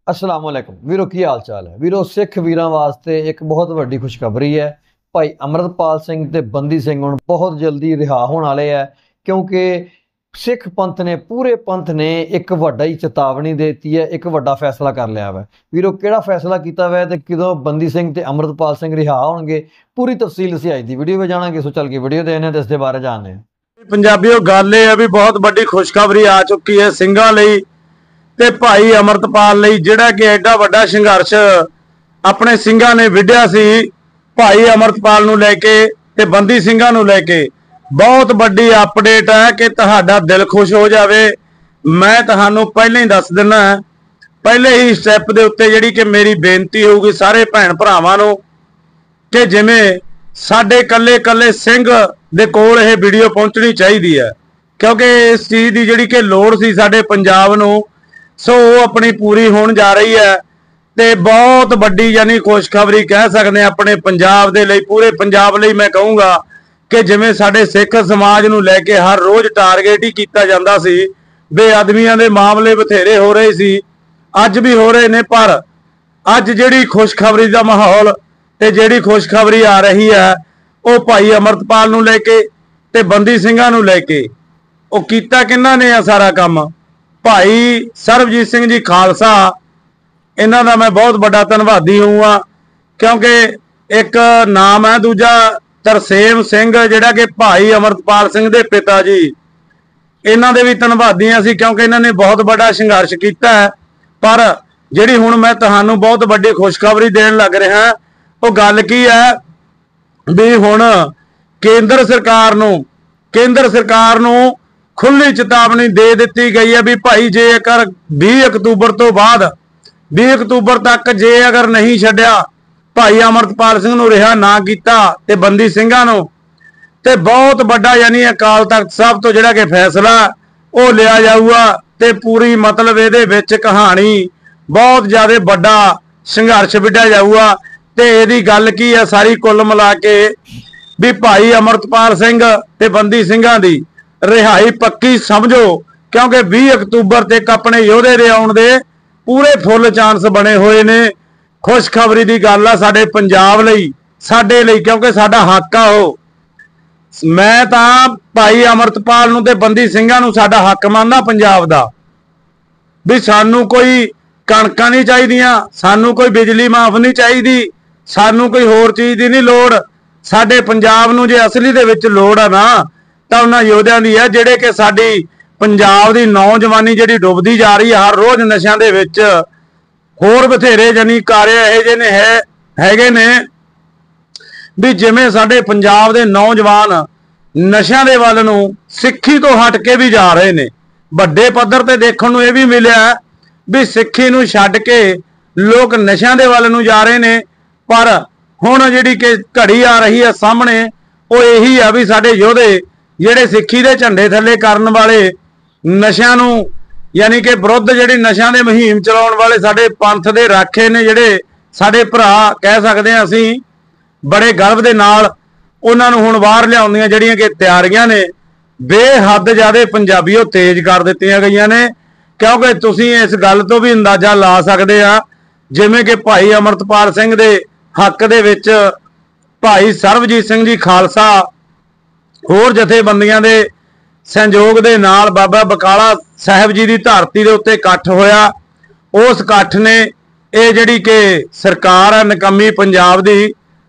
अस्सलाम वालेकुम वीरो की हाल चाल है वीरो सिख वीरां वास्ते एक बहुत वड्डी खुशखबरी है। भाई अमृतपाल सिंह ते बंदी सिंह हुण बहुत जल्दी रिहा होने वाले है क्योंकि सिख पंथ ने पूरे पंथ ने एक वड्डा ही चेतावनी देती है, एक वड्डा फैसला कर लिया है। वीरो किहड़ा फैसला किया हुआ है ते कदों बंदी सिंह ते अमृतपाल सिंह रिहा होणगे पूरी तफसील असीं अज दी वीडियो में जाणांगे। सो चल के वीडियो देखने ते इस दे बारे जानने पंजाबियों गल ये है भी बहुत वड्डी खुशखबरी आ चुकी है ਸਿੰਘਾਂ ਲਈ ਤੇ भाई अमृतपाल ਲਈ ਜਿਹੜਾ कि एडा ਵੱਡਾ संघर्ष अपने ਸਿੰਘਾਂ ने विढ़िया सी भाई अमृतपाल ਨੂੰ ਲੈ ਕੇ ਤੇ ਬੰਦੀ ਸਿੰਘਾਂ ਨੂੰ ਲੈ ਕੇ बहुत वड्डी अपडेट है कि तुहाडा दिल खुश हो जाए। मैं तुहानू पहले ही दस दिना पहले ही स्टैप के उत्ते जिहड़ी कि मेरी बेनती होगी सारे भैन भरावां नू कि जिवें साडे कल्ले कल्ले सिंह दे कोल यह वीडियो पहुंचनी चाहिए है क्योंकि इस चीज़ की जिहड़ी कि लोड़ सी साडे पंजाब नू सो अपनी पूरी होण जा रही है। तो बहुत वड्डी यानी खुशखबरी कह सकते अपने पंजाब दे लई पूरे पंजाब लई मैं कहूँगा कि जिवें साडे सिख समाज नू लैके हर रोज़ टारगेट ही किया जाता सी, बेअदबियां दे मामले बथेरे हो रहे सी, अज भी हो रहे ने, पर अज जिहड़ी खुशखबरी का माहौल ते जिहड़ी खुशखबरी आ रही है वो भाई अमृतपाल नू लैके ते बंदी ਸਿੰਘਾਂ नू लैके वो कीता किन्हां ने आ सारा काम भाई सरबजीत सिंह जी खालसा इन्हां दा मैं बहुत बड़ा धन्नवादी हूँ क्योंकि एक नाम है दूजा तरसेम सिंह जिहड़ा कि भाई अमृतपाल सिंह दे पिता जी इन्हां दे भी धन्नवादी असीं क्योंकि इन्हां ने बहुत बड़ा संघर्ष किया है। पर जिहड़ी हुण मैं तुहानू बहुत वड्डी खुशखबरी देण लग रहा वो गल की है भी हुण केंद्र सरकार नू खुली चेतावनी दे दी गई है भी भाई जे अगर 20 अक्तूबर तो बाद 20 अक्तूबर तक जे अगर नहीं छड्या भाई अमृतपाल सिंह नू रिहा ना कीता ते बंदी ਸਿੰਘਾਂ नू ते बहुत बड़ा यानी अकाल तख्त साहब तो जिहड़ा कि फैसला वो लिया जाऊगा ते पूरी मतलब इहदे विच कहानी बहुत ज़्यादा बड़ा संघर्ष विढ़िया जाऊगा। ते इहदी गल की है सारी कुल मिला के भी भाई अमृतपाल सिंह ते बंदी ਸਿੰਘਾਂ दी रिहाई पक्की समझो क्योंकि 20 अक्तूबर तक अपने योधे दे आउण दे पूरे फुल चांस बने हुए ने। खुशखबरी की गल आ साडे पंजाब लई साडे लई क्योंकि साडा हक आ हो। मैं तां भाई अमृतपाल नूं ते बंदी ਸਿੰਘਾਂ नूं साडा हक मानदा पंजाब दा भी सानू कोई कणकां नहीं चाहीदियां, सानू कोई बिजली माफ नहीं चाहिदी, सानू कोई होर चीज़ की नहीं लोड़। साडे पंजाब नूं जे असली दे विच लोड़ आ ना तां उन्हां योद्धियां दी है जिहड़े कि साडी पंजाब दी नौजवानी जिहड़ी डुबदी जा रही है हर रोज़ नशा दे विच। होर बथेरे जानी कार्य इहो ਜਿਹੇ ने हैगे ने भी जिवें साडे पंजाब दे नौजवान नशा दे वल नूं सिੱਖੀ तो हट के भी जा रहे ने। वड्डे पद्धर ते देखण नूं इह भी मिलिआ भी सिੱਖੀ नूं छड्ड के लोग नशा दे वल नूं जा रहे ने। पर हुण जिहड़ी कि घड़ी आ रही है सामने वो यही आ भी साडे योधे जिहड़े सिੱਖੀ दे झंडे थल्ले करन वाले नशा नूं यानी कि विरुद्ध जिहड़ी नशा दे मुहिम चलाउण वाले साडे पंथ दे राखे ने जिहड़े साडे भरा कह सकदे हां असीं बड़े गर्व दे नाल उन्हां नूं हुण बाहर लिआउंदियां जिहड़ियां कि तैयारियां ने बेहद ज़्यादा पंजाबीओ तेज कर दित्तियां गईयां ने। क्योंकि तुसीं इस गल तो भी अंदाजा ला सकदे आ जिवें कि भाई अमृतपाल सिंह दे हक दे विच भाई सरबजीत सिंह जी खालसा होर जथेबंदियां दे संयोग दे नाल बाबा बकाला साहब जी की धरती के उत्ते इकट्ठ होया। उस इकट्ठ ने ये जिहड़ी कि सरकार है निकम्मी पंजाब दी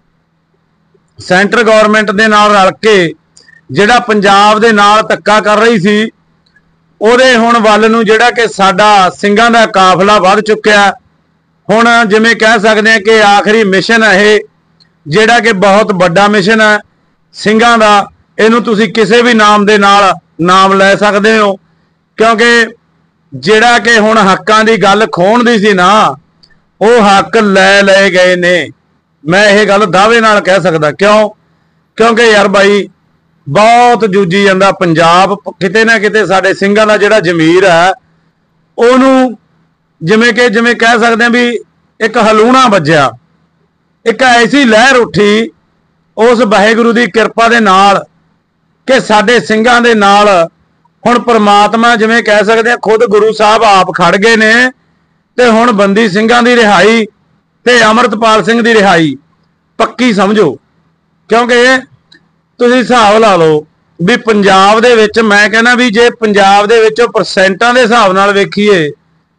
सेंटर गौरमेंट दे नाल रल के जिहड़ा पंजाब दे नाल धक्का कर रही सी उहदे हुण वल नूं जिहड़ा कि साडा ਸਿੰਘਾਂ दा काफिला वध चुक्या। हुण जिवें कह सकते हैं कि आखिरी मिशन है ये जिहड़ा कि बहुत बड़ा मिशन है ਸਿੰਘਾਂ दा। इहनूं तुसीं किसी भी नाम दे नाल नाम लै सकदे हो क्योंकि जिहड़ा कि हुण हक्कां दी गल खोण दी सी ना वो हक लै गए ने। मैं ये गल दावे नाल कह सकदा क्योंकि यार भाई बहुत जूझी जांदा पंजाब किते ना किते साडे ਸਿੰਘਾਂ दा जिहड़ा जमीर है उहनूं जिवें कह सकते हैं भी एक हलूणा वज्जिया, एक ऐसी लहर उठी उस वाहिगुरू की किरपा दे नाल कि साडे ਸਿੰਘਾਂ दे नाल हुण परमात्मा जिवें कह सकते हैं खुद गुरु साहब आप खड़ गए ने ਤੇ ਹੁਣ ਬੰਦੀ ਸਿੰਘਾਂ ਦੀ ਰਿਹਾਈ ਤੇ ਅਮਰਤਪਾਲ ਸਿੰਘ ਦੀ ਰਿਹਾਈ ਪੱਕੀ ਸਮਝੋ। ਕਿਉਂਕਿ ਤੁਸੀਂ ਹਿਸਾਬ ਲਾ ਲਓ ਵੀ ਪੰਜਾਬ ਦੇ ਵਿੱਚ, ਮੈਂ ਕਹਿੰਦਾ ਵੀ ਜੇ ਪੰਜਾਬ ਦੇ ਵਿੱਚ ਪਰਸੈਂਟਾਂ ਦੇ ਹਿਸਾਬ ਨਾਲ ਵੇਖੀਏ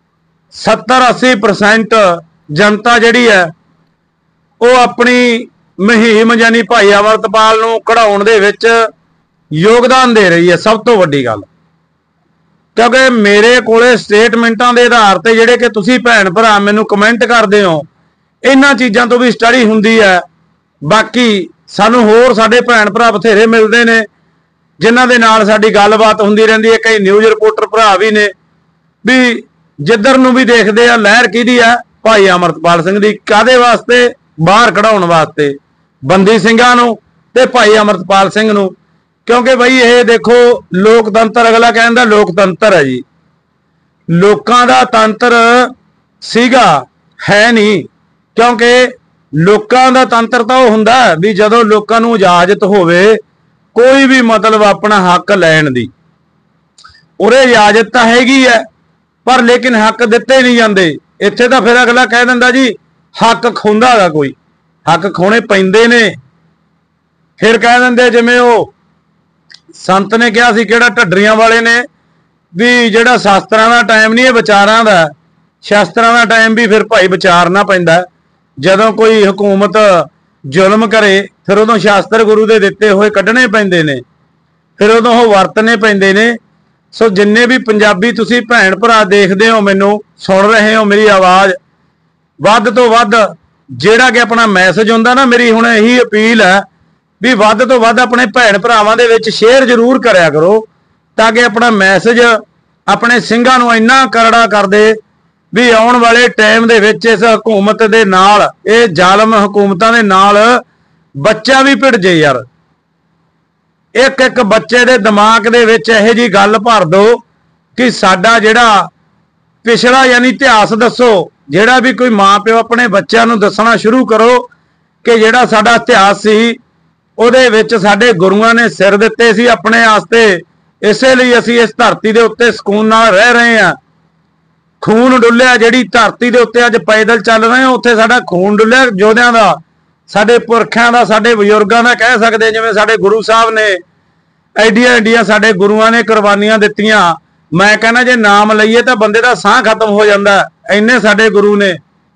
70-80% ਜਨਤਾ ਜਿਹੜੀ ਹੈ ਉਹ ਆਪਣੀ ਮੁਹਿੰਮ ਯਾਨੀ ਭਾਈ ਅਮਰਤਪਾਲ ਨੂੰ ਕਢਾਉਣ ਦੇ ਵਿੱਚ ਯੋਗਦਾਨ ਦੇ ਰਹੀ ਹੈ। ਸਭ ਤੋਂ ਵੱਡੀ ਗੱਲ, ਕਿਉਂਕਿ ਮੇਰੇ ਕੋਲੇ ਸਟੇਟਮੈਂਟਾਂ ਦੇ ਆਧਾਰ ਤੇ ਜਿਹੜੇ ਕਿ ਤੁਸੀਂ ਭੈਣ ਭਰਾ ਮੈਨੂੰ ਕਮੈਂਟ ਕਰਦੇ ਹੋ, ਇਹਨਾਂ ਚੀਜ਼ਾਂ ਤੋਂ ਵੀ ਸਟੱਡੀ ਹੁੰਦੀ ਹੈ। ਬਾਕੀ ਸਾਨੂੰ ਹੋਰ ਸਾਡੇ ਭੈਣ ਭਰਾ ਬਥੇਰੇ ਮਿਲਦੇ ਨੇ ਜਿਨ੍ਹਾਂ ਦੇ ਨਾਲ ਸਾਡੀ ਗੱਲਬਾਤ ਹੁੰਦੀ ਰਹਿੰਦੀ ਹੈ। ਕਈ ਨਿਊਜ਼ ਰਿਪੋਰਟਰ ਭਰਾ ਵੀ ਨੇ ਵੀ ਜਿੱਧਰ ਨੂੰ ਵੀ ਦੇਖਦੇ ਆ ਲਹਿਰ ਕਿਹਦੀ ਆ, ਭਾਈ ਅਮਰਤਪਾਲ ਸਿੰਘ ਦੀ। ਕਾਦੇ ਵਾਸਤੇ? ਬਾਹਰ ਕਢਾਉਣ ਵਾਸਤੇ ਬੰਦੀ ਸਿੰਘਾਂ ਨੂੰ ਤੇ ਭਾਈ ਅਮਰਤਪਾਲ ਸਿੰਘ ਨੂੰ। ਕਿਉਂਕਿ ਬਈ ਇਹ ਦੇਖੋ, ਲੋਕਤੰਤਰ, ਅਗਲਾ ਕਹਿੰਦਾ ਲੋਕਤੰਤਰ ਹੈ ਜੀ, ਲੋਕਾਂ ਦਾ ਤੰਤਰ ਸੀਗਾ, ਹੈ ਨਹੀਂ। ਕਿਉਂਕਿ ਲੋਕਾਂ ਦਾ ਤੰਤਰ ਤਾਂ ਉਹ ਹੁੰਦਾ ਵੀ ਜਦੋਂ ਲੋਕਾਂ ਨੂੰ ਇਜਾਜ਼ਤ ਹੋਵੇ ਕੋਈ ਵੀ ਮਤਲਬ ਆਪਣਾ ਹੱਕ ਲੈਣ ਦੀ। ਉਰੇ ਇਜਾਜ਼ਤ ਤਾਂ ਹੈਗੀ ਹੈ ਪਰ ਲੇਕਿਨ ਹੱਕ ਦਿੱਤੇ ਨਹੀਂ ਜਾਂਦੇ। ਇੱਥੇ ਤਾਂ ਫਿਰ ਅਗਲਾ ਕਹਿ ਦਿੰਦਾ ਜੀ ਹੱਕ ਖੋਂਦਾ ਹੈਗਾ, ਕੋਈ ਹੱਕ ਖੋਣੇ ਪੈਂਦੇ ਨੇ। ਫਿਰ ਕਹਿ ਦਿੰਦੇ ਜਿਵੇਂ ਉਹ ਸੰਤ ਨੇ ਕਿਹਾ ਸੀ, ਕਿਹੜਾ ਢੱਡਰੀਆਂ ਵਾਲੇ ਨੇ, ਵੀ ਜਿਹੜਾ ਸ਼ਾਸਤਰਾਂ ਦਾ ਟਾਈਮ ਨਹੀਂ ਇਹ ਵਿਚਾਰਾਂ ਦਾ, ਸ਼ਾਸਤਰਾਂ ਦਾ ਟਾਈਮ ਵੀ ਫਿਰ ਭਾਈ ਵਿਚਾਰਨਾ ਪੈਂਦਾ। ਜਦੋਂ ਕੋਈ ਹਕੂਮਤ ਜ਼ੁਲਮ ਕਰੇ ਫਿਰ ਉਦੋਂ ਸ਼ਾਸਤਰ ਗੁਰੂ ਦੇ ਦਿੱਤੇ ਹੋਏ ਕੱਢਣੇ ਪੈਂਦੇ ਨੇ, ਫਿਰ ਉਦੋਂ ਉਹ ਵਰਤਨੇ ਪੈਂਦੇ ਨੇ। ਸੋ ਜਿੰਨੇ ਵੀ ਪੰਜਾਬੀ ਤੁਸੀਂ ਭੈਣ ਭਰਾ ਦੇਖਦੇ ਹੋ, ਮੈਨੂੰ ਸੁਣ ਰਹੇ ਹੋ ਮੇਰੀ ਆਵਾਜ਼, ਵੱਧ ਤੋਂ ਵੱਧ ਜਿਹੜਾ ਕਿ ਆਪਣਾ ਮੈਸੇਜ ਹੁੰਦਾ ਨਾ, ਮੇਰੀ ਹੁਣ ਇਹੀ ਅਪੀਲ ਹੈ ਵੀ ਵੱਧ ਤੋਂ ਵੱਧ ਆਪਣੇ ਭੈਣ ਭਰਾਵਾਂ ਦੇ ਵਿੱਚ ਸ਼ੇਅਰ ਜ਼ਰੂਰ ਕਰਿਆ ਕਰੋ, ਤਾਂ ਕਿ ਆਪਣਾ ਮੈਸੇਜ ਆਪਣੇ ਸਿੰਘਾਂ ਨੂੰ ਇੰਨਾ ਕਰੜਾ ਕਰ ਦੇ ਵੀ ਆਉਣ ਵਾਲੇ ਟਾਈਮ ਦੇ ਵਿੱਚ ਇਸ ਹਕੂਮਤ ਦੇ ਨਾਲ, ਇਹ ਜ਼ਾਲਮ ਹਕੂਮਤਾਂ ਦੇ ਨਾਲ ਬੱਚਾ ਵੀ ਭਿੜ ਜੇ ਯਾਰ। ਇੱਕ ਇੱਕ ਬੱਚੇ ਦੇ ਦਿਮਾਗ ਦੇ ਵਿੱਚ ਇਹੋ ਜੀ ਗੱਲ ਭਰ ਦਿਓ ਕਿ ਸਾਡਾ ਜਿਹੜਾ ਪਿਛਲਾ ਯਾਨੀ ਇਤਿਹਾਸ ਦੱਸੋ। ਜਿਹੜਾ ਵੀ ਕੋਈ ਮਾਂ ਪਿਓ ਆਪਣੇ ਬੱਚਿਆਂ ਨੂੰ ਦੱਸਣਾ ਸ਼ੁਰੂ ਕਰੋ ਕਿ ਜਿਹੜਾ ਸਾਡਾ ਇਤਿਹਾਸ ਸੀ ਉਹਦੇ ਵਿੱਚ ਸਾਡੇ ਗੁਰੂਆਂ ਨੇ ਸਿਰ ਦਿੱਤੇ ਸੀ ਆਪਣੇ ਵਾਸਤੇ, ਇਸੇ ਲਈ ਅਸੀਂ ਇਸ ਧਰਤੀ ਦੇ ਉੱਤੇ ਸਕੂਨ ਨਾਲ ਰਹਿ ਰਹੇ ਹਾਂ। ਖੂਨ ਡੁੱਲਿਆ, ਜਿਹੜੀ ਧਰਤੀ ਦੇ ਉੱਤੇ ਅੱਜ ਪੈਦਲ ਚੱਲ ਰਹੇ ਹਾਂ ਉੱਥੇ ਸਾਡਾ ਖੂਨ ਡੁੱਲਿਆ ਯੋਧਿਆਂ ਦਾ, ਸਾਡੇ ਪੁਰਖਿਆਂ ਦਾ, ਸਾਡੇ ਬਜ਼ੁਰਗਾਂ ਦਾ ਕਹਿ ਸਕਦੇ। ਜਿਵੇਂ ਸਾਡੇ ਗੁਰੂ ਸਾਹਿਬ ਨੇ ਐਡੀਆਂ ਐਡੀਆਂ ਸਾਡੇ ਗੁਰੂਆਂ ਨੇ ਕੁਰਬਾਨੀਆਂ ਦਿੱਤੀਆਂ। ਮੈਂ ਕਹਿੰਦਾ ਜੇ ਨਾਮ ਲਈਏ ਤਾਂ ਬੰਦੇ ਦਾ ਸਾਹ ਖਤਮ ਹੋ ਜਾਂਦਾ, ਇੰਨੇ ਸਾਡੇ ਗੁਰੂ ਨੇ।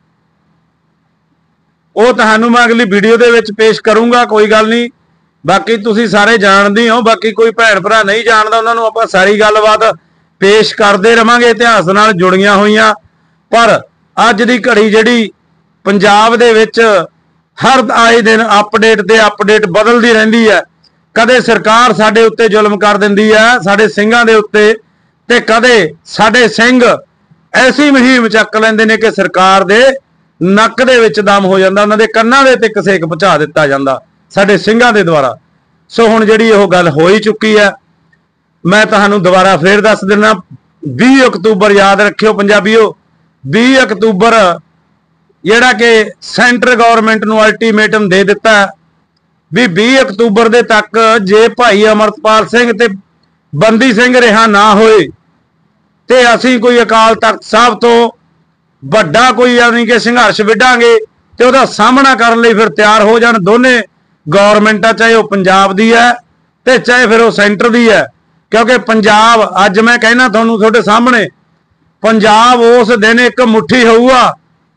ਉਹ ਤੁਹਾਨੂੰ ਮੈਂ ਅਗਲੀ ਵੀਡੀਓ ਦੇ ਵਿੱਚ ਪੇਸ਼ ਕਰੂੰਗਾ, ਕੋਈ ਗੱਲ ਨਹੀਂ। ਬਾਕੀ ਤੁਸੀਂ ਸਾਰੇ ਜਾਣਦੇ ਹੋ, ਬਾਕੀ ਕੋਈ ਭੈਣ ਭਰਾ ਨਹੀਂ ਜਾਣਦਾ ਉਹਨਾਂ ਨੂੰ ਆਪਾਂ ਸਾਰੀ ਗੱਲਬਾਤ ਪੇਸ਼ ਕਰਦੇ ਰਵਾਂਗੇ ਇਤਿਹਾਸ ਨਾਲ ਜੁੜੀਆਂ ਹੋਈਆਂ। ਪਰ ਅੱਜ ਦੀ ਘੜੀ ਜਿਹੜੀ ਪੰਜਾਬ ਦੇ ਵਿੱਚ ਹਰ ਆਏ ਦਿਨ ਅਪਡੇਟ ਤੇ ਅਪਡੇਟ ਬਦਲਦੀ ਰਹਿੰਦੀ ਹੈ। ਕਦੇ ਸਰਕਾਰ ਸਾਡੇ ਉੱਤੇ ਜ਼ੁਲਮ ਕਰ ਦਿੰਦੀ ਹੈ, ਸਾਡੇ ਸਿੰਘਾਂ ਦੇ ਉੱਤੇ, ਤੇ ਕਦੇ ਸਾਡੇ ਸਿੰਘ ਐਸੀ ਮੁਹਿੰਮ ਚੱਕ ਲੈਂਦੇ ਨੇ ਕਿ ਸਰਕਾਰ ਦੇ ਨੱਕ ਦੇ ਵਿੱਚ ਦਮ ਹੋ ਜਾਂਦਾ, ਉਹਨਾਂ ਦੇ ਕੰਨਾਂ ਦੇ ਤੇ ਸੇਕ ਪਹੁੰਚਾ ਦਿੱਤਾ ਜਾਂਦਾ ਸਾਡੇ ਸਿੰਘਾਂ ਦੇ ਦੁਆਰਾ। ਸੋ ਹੁਣ ਜਿਹੜੀ ਉਹ ਗੱਲ ਹੋ ਹੀ ਚੁੱਕੀ ਹੈ। ਮੈਂ ਤੁਹਾਨੂੰ ਦੁਬਾਰਾ ਫੇਰ ਦੱਸ ਦਿੰਦਾ, 20 ਅਕਤੂਬਰ ਯਾਦ ਰੱਖਿਓ ਪੰਜਾਬੀਓ, 20 ਅਕਤੂਬਰ ਜਿਹੜਾ ਕਿ ਸੈਂਟਰ ਗਵਰਨਮੈਂਟ ਨੂੰ ਅਲਟੀਮੇਟਮ ਦੇ ਦਿੱਤਾ ਵੀ 20 ਅਕਤੂਬਰ ਦੇ ਤੱਕ ਜੇ ਭਾਈ ਅਮਰਤਪਾਲ ਸਿੰਘ ਤੇ ਬੰਦੀ ਸਿੰਘ ਰਿਹਾ ਨਾ ਹੋਏ ਤੇ ਅਸੀਂ ਕੋਈ ਅਕਾਲ ਤਖਤ ਸਾਹਿਬ ਤੋਂ ਵੱਡਾ ਕੋਈ ਯਾਨੀ ਕਿ ਸੰਘਰਸ਼ ਵਿੱਢਾਂਗੇ ਤੇ ਉਹਦਾ ਸਾਹਮਣਾ ਕਰਨ ਲਈ ਫਿਰ ਤਿਆਰ ਹੋ ਜਾਣ ਦੋਨੇ ਗਵਰਨਮੈਂਟਾਂ, ਚਾਹੇ ਉਹ ਪੰਜਾਬ ਦੀ ਹੈ ਤੇ ਚਾਹੇ ਫਿਰ ਉਹ ਸੈਂਟਰ ਦੀ ਹੈ। ਕਿਉਂਕਿ ਪੰਜਾਬ ਅੱਜ ਮੈਂ ਕਹਿਣਾ ਤੁਹਾਨੂੰ ਤੁਹਾਡੇ ਸਾਹਮਣੇ, ਪੰਜਾਬ ਉਸ ਦਿਨ ਇੱਕ ਮੁੱਠੀ ਹੋਊਗਾ।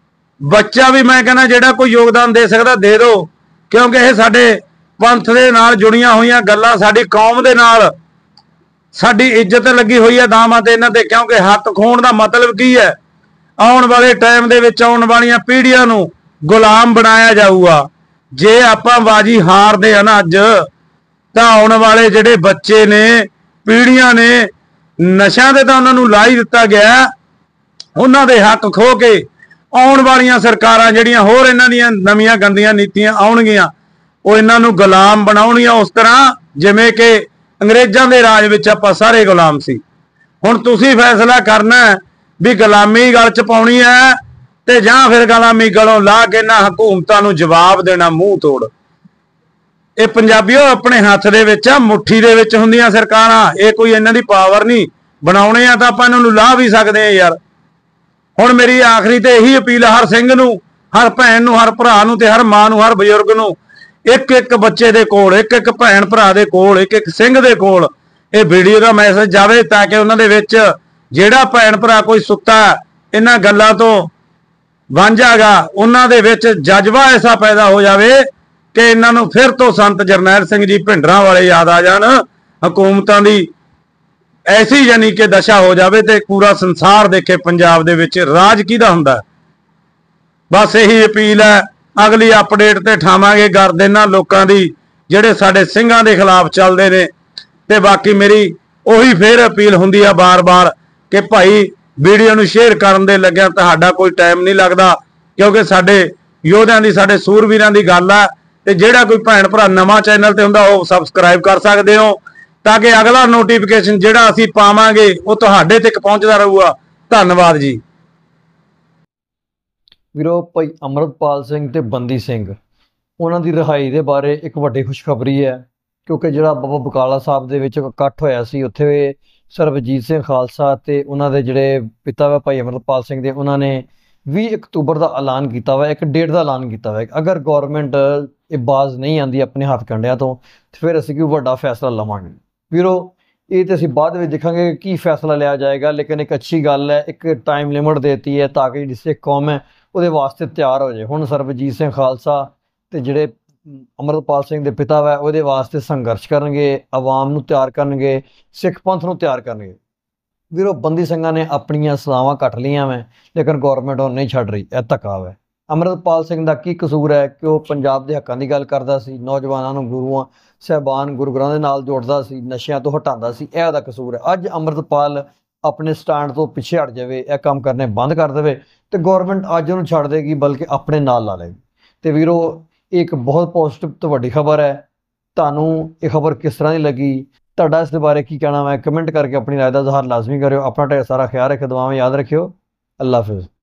ਬੱਚਾ ਵੀ ਮੈਂ ਕਹਿੰਦਾ ਜਿਹੜਾ ਕੋਈ ਯੋਗਦਾਨ ਦੇ ਸਕਦਾ ਦੇ ਦਿਓ, ਕਿਉਂਕਿ ਇਹ ਸਾਡੇ ਪੰਥ ਦੇ ਨਾਲ ਜੁੜੀਆਂ ਹੋਈਆਂ ਗੱਲਾਂ, ਸਾਡੀ ਕੌਮ ਦੇ ਨਾਲ ਸਾਡੀ ਇੱਜ਼ਤ ਲੱਗੀ ਹੋਈ ਹੈ ਦਾਮਾਂ ਤੇ ਇਹਨਾਂ ਤੇ। ਕਿਉਂਕਿ ਹੱਕ ਖੋਣ ਦਾ ਮਤਲਬ ਕੀ ਹੈ? ਆਉਣ ਵਾਲੇ ਟਾਈਮ ਦੇ ਵਿੱਚ ਆਉਣ ਵਾਲੀਆਂ ਪੀੜ੍ਹੀਆਂ ਨੂੰ ਗੁਲਾਮ ਬਣਾਇਆ ਜਾਊਗਾ। ਜੇ ਆਪਾਂ ਬਾਜੀ ਹਾਰਦੇ ਆ ਨਾ ਅੱਜ, ਤਾਂ ਆਉਣ ਵਾਲੇ ਜਿਹੜੇ ਬੱਚੇ ਨੇ, ਪੀੜ੍ਹੀਆਂ ਨੇ, ਨਸ਼ਿਆਂ ਦੇ ਤਾਂ ਉਹਨਾਂ ਨੂੰ ਲਾ ਹੀ ਦਿੱਤਾ ਗਿਆ, ਉਹਨਾਂ ਦੇ ਹੱਕ ਖੋ ਕੇ ਆਉਣ ਵਾਲੀਆਂ ਸਰਕਾਰਾਂ ਜਿਹੜੀਆਂ ਹੋਰ ਇਹਨਾਂ ਦੀਆਂ ਨਵੀਆਂ ਗੰਦੀਆਂ ਨੀਤੀਆਂ ਆਉਣਗੀਆਂ, ਉਹ ਇਹਨਾਂ ਨੂੰ ਗੁਲਾਮ ਬਣਾਉਣਗੀਆਂ, ਉਸ ਤਰ੍ਹਾਂ ਜਿਵੇਂ ਕਿ ਅੰਗਰੇਜ਼ਾਂ ਦੇ ਰਾਜ ਵਿੱਚ ਆਪਾਂ ਸਾਰੇ ਗੁਲਾਮ ਸੀ। ਹੁਣ ਤੁਸੀਂ ਫੈਸਲਾ ਕਰਨਾ ਵੀ ਗੁਲਾਮੀ ਗਲ ਚ ਪਾਉਣੀ ਹੈ ਤੇ ਜਾਂ ਫਿਰ ਗੁਲਾਮੀ ਗਲੋਂ ਲਾ ਕੇ ਇਹਨਾਂ ਹਕੂਮਤਾਂ ਨੂੰ ਜਵਾਬ ਦੇਣਾ ਮੂੰਹ ਤੋੜ। ਇਹ ਪੰਜਾਬੀਓ ਆਪਣੇ ਹੱਥ ਦੇ ਵਿੱਚ ਆ, ਮੁੱਠੀ ਦੇ ਵਿੱਚ ਹੁੰਦੀਆਂ ਸਰਕਾਰਾਂ। ਇਹ ਕੋਈ ਇਹਨਾਂ ਦੀ ਪਾਵਰ ਨਹੀਂ, ਬਣਾਉਣੇ ਆ ਤਾਂ ਆਪਾਂ ਇਹਨਾਂ ਨੂੰ ਲਾ ਵੀ ਸਕਦੇ ਆ ਯਾਰ। ਹੁਣ ਮੇਰੀ ਆਖਰੀ ਤੇ ਇਹੀ ਅਪੀਲ ਹੈ, ਹਰ ਸਿੰਘ ਨੂੰ, ਹਰ ਭੈਣ ਨੂੰ, ਹਰ ਭਰਾ ਨੂੰ ਤੇ ਹਰ ਮਾਂ ਨੂੰ, ਹਰ ਬਜ਼ੁਰਗ ਨੂੰ, ਇੱਕ ਇੱਕ ਬੱਚੇ ਦੇ ਕੋਲ, ਇੱਕ ਇੱਕ ਭੈਣ ਭਰਾ ਦੇ ਕੋਲ, ਇੱਕ ਇੱਕ ਸਿੰਘ ਦੇ ਕੋਲ ਇਹ ਵੀਡੀਓ ਦਾ ਮੈਸੇਜ ਜਾਵੇ, ਤਾਂ ਕਿ ਉਹਨਾਂ ਦੇ ਵਿੱਚ ਜਿਹੜਾ ਭੈਣ ਭਰਾ ਕੋਈ ਸੁੱਤਾ ਇਹਨਾਂ ਗੱਲਾਂ ਤੋਂ ਵਾਂਝਾਗਾ, ਉਹਨਾਂ ਦੇ ਵਿੱਚ ਜਜ਼ਬਾ ਐਸਾ ਪੈਦਾ ਹੋ ਜਾਵੇ ਕਿ ਇਹਨਾਂ ਨੂੰ ਫਿਰ ਤੋਂ ਸੰਤ ਜਰਨੈਲ ਸਿੰਘ ਜੀ ਭਿੰਡਰਾਂ ਵਾਲੇ ਯਾਦ ਆ ਜਾਣ। ਹਕੂਮਤਾਂ ਦੀ ਐਸੀ ਯਾਨੀ ਕਿ ਦਸ਼ਾ ਹੋ ਜਾਵੇ ਤੇ ਪੂਰਾ ਸੰਸਾਰ ਦੇਖੇ ਪੰਜਾਬ ਦੇ ਵਿੱਚ ਰਾਜ ਕਿਹਦਾ ਹੁੰਦਾ। ਬਸ ਇਹੀ ਅਪੀਲ ਹੈ। ਅਗਲੀ ਅਪਡੇਟ ਤੇ ਠਾਵਾਂਗੇ ਗਰਦ ਇਹਨਾਂ ਲੋਕਾਂ ਦੀ ਜਿਹੜੇ ਸਾਡੇ ਸਿੰਘਾਂ ਦੇ ਖਿਲਾਫ ਚੱਲਦੇ ਨੇ। ਤੇ ਬਾਕੀ ਮੇਰੀ ਉਹੀ ਫੇਰ ਅਪੀਲ ਹੁੰਦੀ ਆ ਬਾਰ-ਬਾਰ ਕਿ ਭਾਈ ਵੀਡੀਓ ਨੂੰ ਸ਼ੇਅਰ ਕਰਨ ਦੇ ਲੱਗਿਆ ਤੁਹਾਡਾ ਕੋਈ ਟਾਈਮ ਨਹੀਂ ਲੱਗਦਾ, ਕਿਉਂਕਿ ਸਾਡੇ ਯੋਧਿਆਂ ਦੀ, ਸਾਡੇ ਸੂਰਵੀਰਾਂ ਦੀ ਗੱਲ ਆ। ਤੇ ਜਿਹੜਾ ਕੋਈ ਭੈਣ ਭਰਾ ਨਵਾਂ ਚੈਨਲ ਤੇ ਹੁੰਦਾ ਉਹ ਸਬਸਕ੍ਰਾਈਬ ਕਰ ਸਕਦੇ ਹੋ, ਤਾਂ ਕਿ ਅਗਲਾ ਨੋਟੀਫਿਕੇਸ਼ਨ ਜਿਹੜਾ ਅਸੀਂ ਪਾਵਾਂਗੇ ਉਹ ਤੁਹਾਡੇ ਤੱਕ ਪਹੁੰਚਦਾ ਰਹੂਗਾ। ਧੰਨਵਾਦ ਜੀ। ਵੀਰੋ, ਭਾਈ ਅਮਰਤਪਾਲ ਸਿੰਘ ਤੇ ਬੰਦੀ ਸਿੰਘ ਉਹਨਾਂ ਦੀ ਰਿਹਾਈ ਦੇ ਬਾਰੇ ਇੱਕ ਵੱਡੀ ਖੁਸ਼ਖਬਰੀ ਹੈ, ਕਿਉਂਕਿ ਜਿਹੜਾ ਬਾਬਾ ਬਕਾਲਾ ਸਾਹਿਬ ਦੇ ਵਿੱਚ ਇਕੱਠ ਹੋਇਆ ਸੀ, ਉੱਥੇ ਸਰਬਜੀਤ ਸਿੰਘ ਖਾਲਸਾ ਤੇ ਉਹਨਾਂ ਦੇ ਜਿਹੜੇ ਪਿਤਾ ਵਾ ਭਾਈ ਅਮਰਤਪਾਲ ਸਿੰਘ ਦੇ, ਉਹਨਾਂ ਨੇ 20 ਅਕਤੂਬਰ ਦਾ ਐਲਾਨ ਕੀਤਾ ਵਾ, ਇੱਕ ਡੇਟ ਦਾ ਐਲਾਨ ਕੀਤਾ ਵਾ। ਅਗਰ ਗੌਰਮੈਂਟ ਇਹ ਬਾਜ਼ ਨਹੀਂ ਆਉਂਦੀ ਆਪਣੇ ਹੱਥ ਕੰਡਿਆਂ ਤੋਂ, ਫਿਰ ਅਸੀਂ ਕੋਈ ਵੱਡਾ ਫੈਸਲਾ ਲਵਾਂਗੇ। ਵੀਰੋ, ਇਹ ਤੇ ਅਸੀਂ ਬਾਅਦ ਵਿੱਚ ਦੇਖਾਂਗੇ ਕੀ ਫੈਸਲਾ ਲਿਆ ਜਾਏਗਾ, ਲੇਕਿਨ ਇੱਕ ਅੱਛੀ ਗੱਲ ਹੈ, ਇੱਕ ਟਾਈਮ ਲਿਮਿਟ ਦੇਤੀ ਹੈ ਤਾਂ ਕਿ ਜਿਹੜੀ ਸਿੱਖ ਕੌਮ ਹੈ ਉਹਦੇ ਵਾਸਤੇ ਤਿਆਰ ਹੋ ਜਾਏ। ਹੁਣ ਸਰਬਜੀਤ ਸਿੰਘ ਖਾਲਸਾ ਤੇ ਜਿਹੜੇ ਅਮਰਤਪਾਲ ਸਿੰਘ ਦੇ ਪਿਤਾ ਵਾ ਉਹਦੇ ਵਾਸਤੇ ਸੰਘਰਸ਼ ਕਰਨਗੇ, ਆਵਾਮ ਨੂੰ ਤਿਆਰ ਕਰਨਗੇ, ਸਿੱਖ ਪੰਥ ਨੂੰ ਤਿਆਰ ਕਰਨਗੇ। ਵੀਰੋ, ਬੰਦੀ ਸਿੰਘਾਂ ਨੇ ਆਪਣੀਆਂ ਸਜ਼ਾਵਾਂ ਕੱਟ ਲਈਆਂ ਵੈਂ, ਲੇਕਿਨ ਗੌਰਮੈਂਟ ਉਹ ਨਹੀਂ ਛੱਡ ਰਹੀ। ਇਹ ਧੱਕਾ ਵੈ। ਅਮਰਤਪਾਲ ਸਿੰਘ ਦਾ ਕੀ ਕਸੂਰ ਹੈ ਕਿ ਉਹ ਪੰਜਾਬ ਦੇ ਹੱਕਾਂ ਦੀ ਗੱਲ ਕਰਦਾ ਸੀ, ਨੌਜਵਾਨਾਂ ਨੂੰ ਗੁਰੂਆਂ ਸਾਹਿਬਾਨ ਗੁਰੂਆਂ ਦੇ ਨਾਲ ਜੋੜਦਾ ਸੀ, ਨਸ਼ਿਆਂ ਤੋਂ ਹਟਾਉਂਦਾ ਸੀ, ਇਹ ਉਹਦਾ ਕਸੂਰ ਹੈ। ਅੱਜ ਅਮਰਤਪਾਲ ਆਪਣੇ ਸਟੈਂਡ ਤੋਂ ਪਿੱਛੇ ਹਟ ਜਾਵੇ, ਇਹ ਕੰਮ ਕਰਨੇ ਬੰਦ ਕਰ ਦੇਵੇ, ਤੇ ਗੌਰਮੈਂਟ ਅੱਜ ਉਹਨੂੰ ਛੱਡ ਦੇਗੀ, ਬਲਕਿ ਆਪਣੇ ਨਾਲ ਲਾ ਲਏਗੀ। ਤੇ ਵੀਰੋ, ਇਹ ਇੱਕ ਬਹੁਤ ਪੋਜ਼ਿਟਿਵ ਤੇ ਵੱਡੀ ਖਬਰ ਹੈ। ਤੁਹਾਨੂੰ ਇਹ ਖਬਰ ਕਿਸ ਤਰ੍ਹਾਂ ਦੀ ਲੱਗੀ, ਤੁਹਾਡਾ ਇਸ ਦੇ ਬਾਰੇ ਕੀ ਕਹਿਣਾ ਹੈ, ਕਮੈਂਟ ਕਰਕੇ ਆਪਣੀ ਰਾਏ ਦਾ ਇਜ਼ਹਾਰ ਲਾਜ਼ਮੀ ਕਰਿਓ। ਆਪਣਾ ਢੇਰ ਸਾਰਾ ਖਿਆਲ ਰੱਖਿਓ, ਦੁਆਵਾਂ ਯਾਦ ਰੱਖਿਓ। ਅੱਲਾ ਹਾਫਿਜ਼।